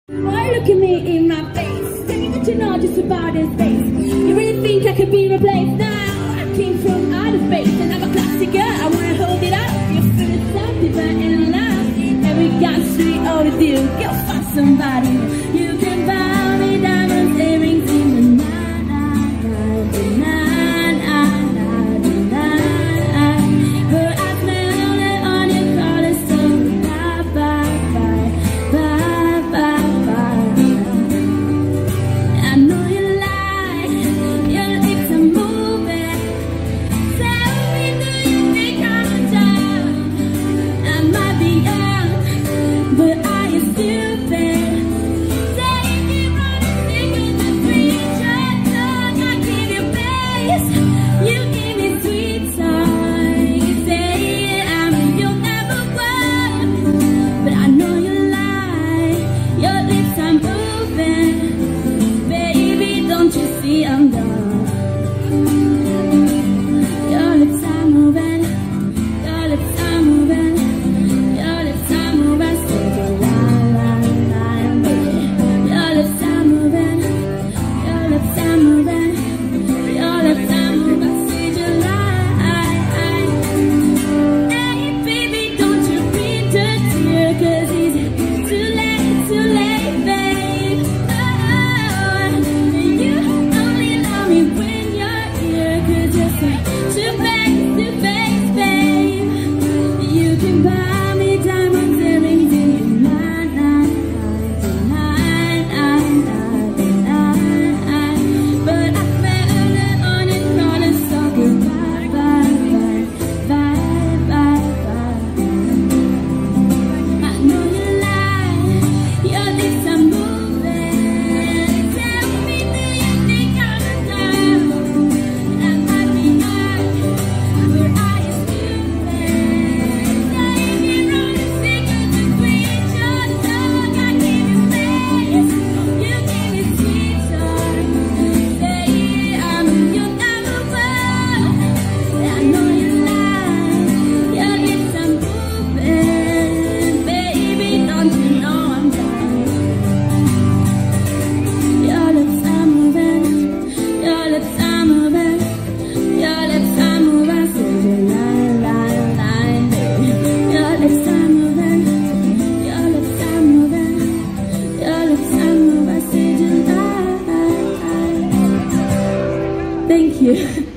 Why look at me in my face? Tell me that you know just about this space. You really think I could be replaced? Now I came from outer space and I'm a classic girl. I wanna hold it up. You're feeling something but in love. Every guy street overdue. Go find somebody. You can buy me diamonds, earrings in the night, night, night, night, night, night, night. But I smell it on your collar, so bye, bye, bye, bye, bye, bye. I know you lie, your lips are moving. Tell me, do you think I'm a child? I might be young, but I am stupid. Take it from the secret to reach your tongue. I give you bass, you give me sweet song. You say I'm you'll never want, but I know you lie. Your lips are moving, baby. Don't you see I'm done? Your lips are moving, your lips are moving, your lips are moving. Say the line, line, line, baby. Your lips are moving, your lips are moving, your lips are moving. Say the line. Hey, baby, don't you read the tear, 'cause it's too late, babe. Oh, you only love me when you're here, 'cause you're so too fake, babe. You can buy me diamonds, earrings in the night, night, night, night, night, night, night. But I found it on your collar, so goodbye, bye, bye, bye, bye, bye. I know you lie, your lips are moving. Tell me, do you think I'm a child? I might be young, but I am stupid. Take it from the secret to reach your tongue. I give you bass, you give me sweet song. Say you'll never want. I know you lie, your lips are moving, baby. Don't you know I'm done? Your lips are moving, your lips are moving, your lips are moving. Say the line, line, line, baby. Your lips are moving, your lips are moving, your lips are moving. Say the line. Thank you.